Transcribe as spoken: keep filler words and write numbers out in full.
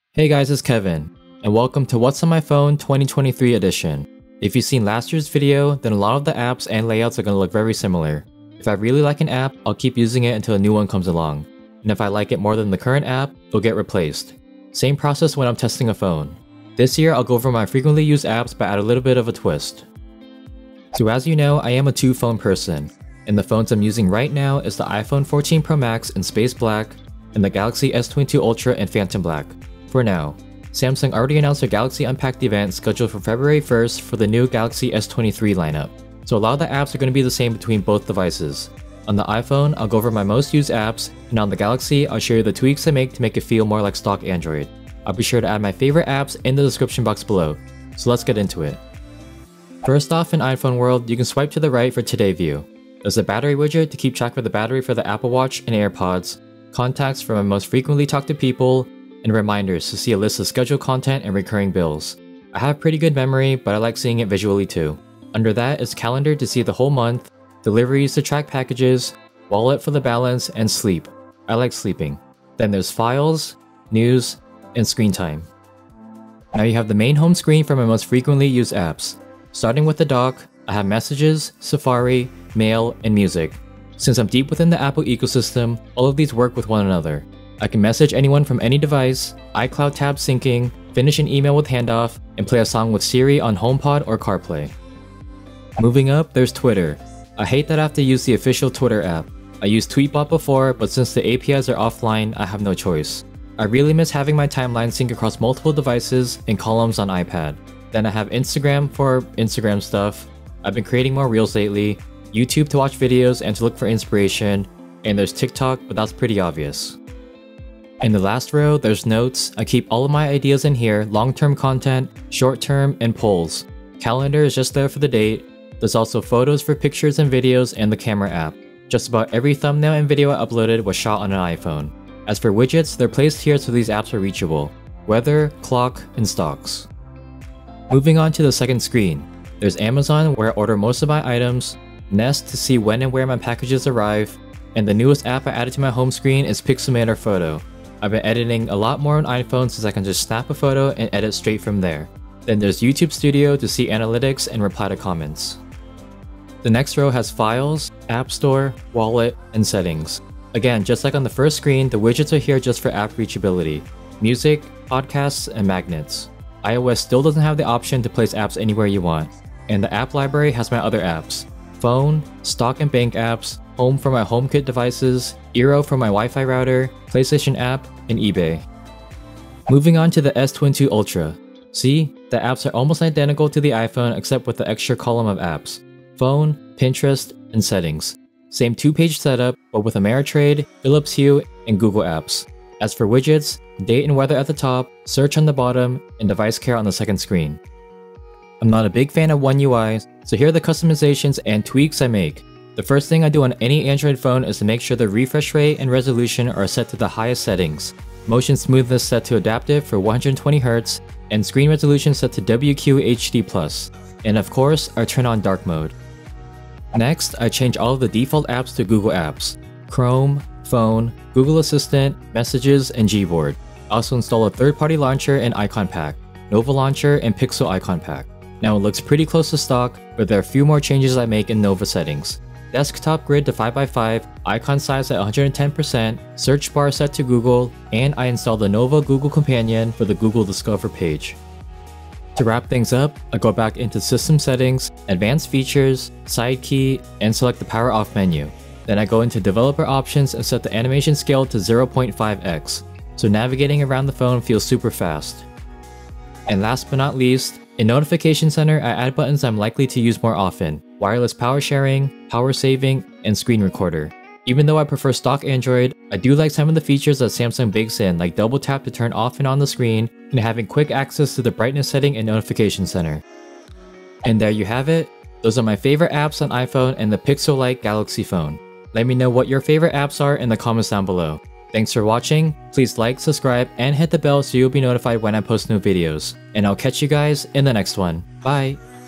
Hey guys, it's Kevin, and welcome to What's on My Phone twenty twenty-three edition. If you've seen last year's video, then a lot of the apps and layouts are going to look very similar. If I really like an app, I'll keep using it until a new one comes along. And if I like it more than the current app, it'll get replaced. Same process when I'm testing a phone. This year, I'll go over my frequently used apps but add a little bit of a twist. So as you know, I am a two phone person, and the phones I'm using right now is the iPhone fourteen Pro Max in Space Black, and the Galaxy S twenty-two Ultra in Phantom Black. For now, Samsung already announced their Galaxy Unpacked event scheduled for February first for the new Galaxy S twenty-three lineup, so a lot of the apps are going to be the same between both devices. On the iPhone, I'll go over my most used apps, and on the Galaxy, I'll show you the tweaks I make to make it feel more like stock Android. I'll be sure to add my favorite apps in the description box below, so let's get into it. First off, in iPhone world, you can swipe to the right for Today View. There's a battery widget to keep track of the battery for the Apple Watch and AirPods, contacts for my most frequently talked to people, and reminders to see a list of scheduled content and recurring bills. I have pretty good memory, but I like seeing it visually too. Under that is calendar to see the whole month, deliveries to track packages, wallet for the balance, and sleep. I like sleeping. Then there's files, news, and screen time. Now you have the main home screen for my most frequently used apps. Starting with the dock, I have messages, Safari, mail, and music. Since I'm deep within the Apple ecosystem, all of these work with one another. I can message anyone from any device, iCloud tab syncing, finish an email with handoff, and play a song with Siri on HomePod or CarPlay. Moving up, there's Twitter. I hate that I have to use the official Twitter app. I used Tweetbot before, but since the A P Is are offline, I have no choice. I really miss having my timeline sync across multiple devices and columns on iPad. Then I have Instagram for Instagram stuff. I've been creating more reels lately, YouTube to watch videos and to look for inspiration, and there's TikTok, but that's pretty obvious. In the last row, there's notes. I keep all of my ideas in here, long-term content, short-term, and polls. Calendar is just there for the date. There's also photos for pictures and videos and the camera app. Just about every thumbnail and video I uploaded was shot on an iPhone. As for widgets, they're placed here so these apps are reachable. Weather, clock, and stocks. Moving on to the second screen. There's Amazon where I order most of my items, Nest to see when and where my packages arrive, and the newest app I added to my home screen is Pixelmator Photo. I've been editing a lot more on iPhone since I can just snap a photo and edit straight from there. Then there's YouTube Studio to see analytics and reply to comments. The next row has Files, App Store, Wallet, and Settings. Again, just like on the first screen, the widgets are here just for app reachability. Music, podcasts, and magnets. iOS still doesn't have the option to place apps anywhere you want. And the app library has my other apps. Phone, stock and bank apps, Home for my HomeKit devices, Eero for my Wi-Fi router, PlayStation app, and eBay. Moving on to the S twenty-two Ultra. See, the apps are almost identical to the iPhone except with the extra column of apps. Phone, Pinterest, and Settings. Same two-page setup, but with Ameritrade, Philips Hue, and Google Apps. As for widgets, date and weather at the top, search on the bottom, and device care on the second screen. I'm not a big fan of One U I, so here are the customizations and tweaks I make. The first thing I do on any Android phone is to make sure the refresh rate and resolution are set to the highest settings, motion smoothness set to adaptive for one hundred twenty hertz, and screen resolution set to W Q H D plus, and of course, I turn on dark mode. Next, I change all of the default apps to Google Apps, Chrome, Phone, Google Assistant, Messages, and Gboard. I also install a third-party launcher and icon pack, Nova Launcher and Pixel Icon Pack. Now it looks pretty close to stock, but there are a few more changes I make in Nova settings. Desktop grid to five by five, icon size at one hundred ten percent, search bar set to Google, and I installed the Nova Google Companion for the Google Discover page. To wrap things up, I go back into System Settings, Advanced Features, Side Key, and select the Power Off menu. Then I go into Developer Options and set the animation scale to zero point five x, so navigating around the phone feels super fast. And last but not least, in Notification Center, I add buttons I'm likely to use more often: wireless power sharing, power saving, and screen recorder. Even though I prefer stock Android, I do like some of the features that Samsung bakes in, like double tap to turn off and on the screen, and having quick access to the brightness setting in Notification Center. And there you have it. Those are my favorite apps on iPhone and the Pixel-like Galaxy phone. Let me know what your favorite apps are in the comments down below. Thanks for watching, please like, subscribe, and hit the bell so you'll be notified when I post new videos. And I'll catch you guys in the next one. Bye!